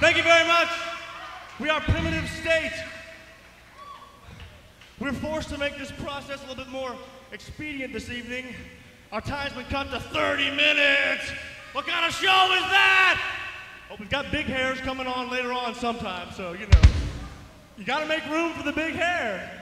Thank you very much. We are Primitive State. We're forced to make this process a little bit more expedient this evening. Our time's been cut to 30 minutes. What kind of show is that? Oh, we've got big hairs coming on later on sometime, so, you know. You gotta make room for the big hair.